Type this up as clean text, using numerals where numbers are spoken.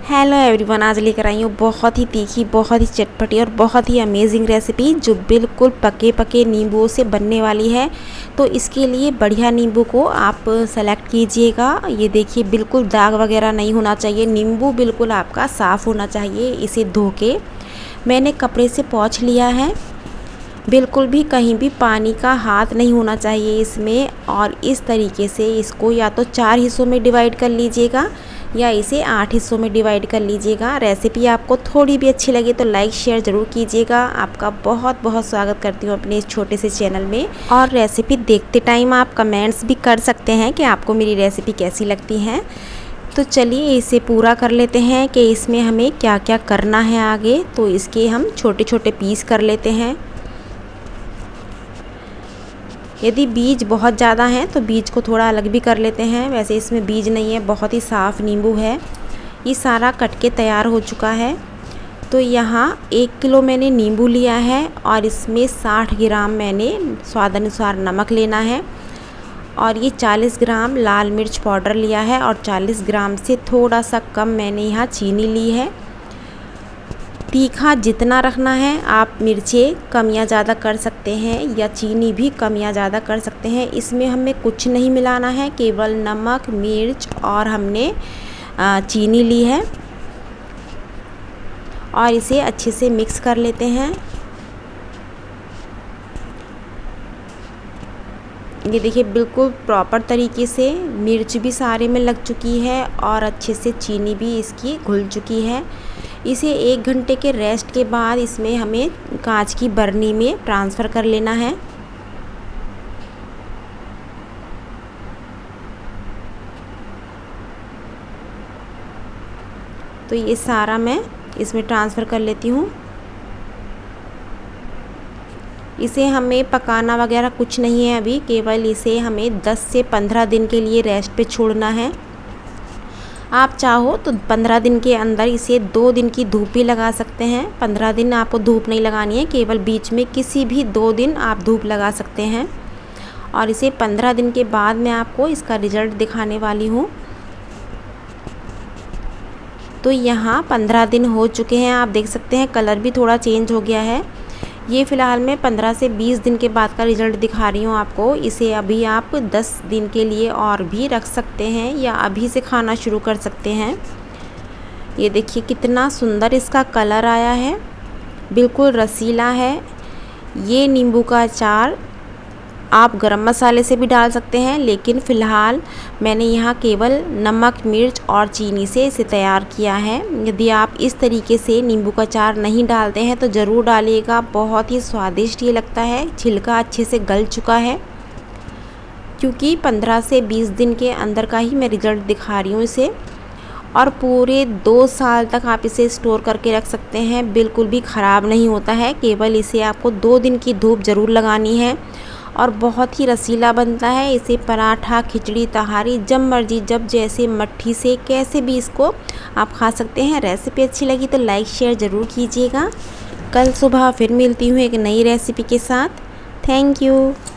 Hello everyone, आज लेकर आई हूँ बहुत ही तीखी, बहुत ही चटपटी और बहुत ही अमेजिंग रेसिपी जो बिल्कुल पके पके नींबुओं से बनने वाली है। तो इसके लिए बढ़िया नींबू को आप सेलेक्ट कीजिएगा। ये देखिए, बिल्कुल दाग वगैरह नहीं होना चाहिए, नींबू बिल्कुल आपका साफ़ होना चाहिए। इसे धो के मैंने कपड़े से पोंछ लिया है। बिल्कुल भी कहीं भी पानी का हाथ नहीं होना चाहिए इसमें। और इस तरीके से इसको या तो 4 हिस्सों में डिवाइड कर लीजिएगा या इसे 8 हिस्सों में डिवाइड कर लीजिएगा। रेसिपी आपको थोड़ी भी अच्छी लगे तो लाइक शेयर ज़रूर कीजिएगा। आपका बहुत बहुत स्वागत करती हूँ अपने इस छोटे से चैनल में। और रेसिपी देखते टाइम आप कमेंट्स भी कर सकते हैं कि आपको मेरी रेसिपी कैसी लगती है। तो चलिए इसे पूरा कर लेते हैं कि इसमें हमें क्या क्या करना है आगे। तो इसके हम छोटे छोटे पीस कर लेते हैं। यदि बीज बहुत ज़्यादा हैं तो बीज को थोड़ा अलग भी कर लेते हैं। वैसे इसमें बीज नहीं है, बहुत ही साफ़ नींबू है। ये सारा कट के तैयार हो चुका है। तो यहाँ 1 किलो मैंने नींबू लिया है और इसमें 60 ग्राम मैंने स्वाद अनुसार नमक लेना है। और ये 40 ग्राम लाल मिर्च पाउडर लिया है और 40 ग्राम से थोड़ा सा कम मैंने यहाँ चीनी ली है। तीखा जितना रखना है आप मिर्चें कम या ज़्यादा कर सकते हैं या चीनी भी कम या ज़्यादा कर सकते हैं। इसमें हमें कुछ नहीं मिलाना है, केवल नमक, मिर्च और हमने चीनी ली है। और इसे अच्छे से मिक्स कर लेते हैं। ये देखिए, बिल्कुल प्रॉपर तरीके से मिर्च भी सारे में लग चुकी है और अच्छे से चीनी भी इसकी घुल चुकी है। इसे 1 घंटे के रेस्ट के बाद इसमें हमें कांच की बरनी में ट्रांसफ़र कर लेना है। तो ये सारा मैं इसमें ट्रांसफ़र कर लेती हूँ। इसे हमें पकाना वगैरह कुछ नहीं है अभी, केवल इसे हमें 10 से 15 दिन के लिए रेस्ट पे छोड़ना है। आप चाहो तो 15 दिन के अंदर इसे 2 दिन की धूप भी लगा सकते हैं। 15 दिन आपको धूप नहीं लगानी है, केवल बीच में किसी भी 2 दिन आप धूप लगा सकते हैं। और इसे 15 दिन के बाद मैं आपको इसका रिज़ल्ट दिखाने वाली हूँ। तो यहाँ 15 दिन हो चुके हैं, आप देख सकते हैं कलर भी थोड़ा चेंज हो गया है। ये फ़िलहाल मैं 15 से 20 दिन के बाद का रिज़ल्ट दिखा रही हूँ आपको। इसे अभी आप 10 दिन के लिए और भी रख सकते हैं या अभी से खाना शुरू कर सकते हैं। ये देखिए कितना सुंदर इसका कलर आया है, बिल्कुल रसीला है। ये नींबू का अचार आप गरम मसाले से भी डाल सकते हैं, लेकिन फ़िलहाल मैंने यहाँ केवल नमक, मिर्च और चीनी से इसे तैयार किया है। यदि आप इस तरीके से नींबू का अचार नहीं डालते हैं तो ज़रूर डालिएगा, बहुत ही स्वादिष्ट ये लगता है। छिलका अच्छे से गल चुका है, क्योंकि 15 से 20 दिन के अंदर का ही मैं रिज़ल्ट दिखा रही हूँ इसे। और पूरे 2 साल तक आप इसे स्टोर करके रख सकते हैं, बिल्कुल भी ख़राब नहीं होता है। केवल इसे आपको 2 दिन की धूप ज़रूर लगानी है और बहुत ही रसीला बनता है। इसे पराठा, खिचड़ी, तहारी, जब मर्जी, जब जैसे, मट्ठी से, कैसे भी इसको आप खा सकते हैं। रेसिपी अच्छी लगी तो लाइक शेयर ज़रूर कीजिएगा। कल सुबह फिर मिलती हूँ एक नई रेसिपी के साथ। Thank you.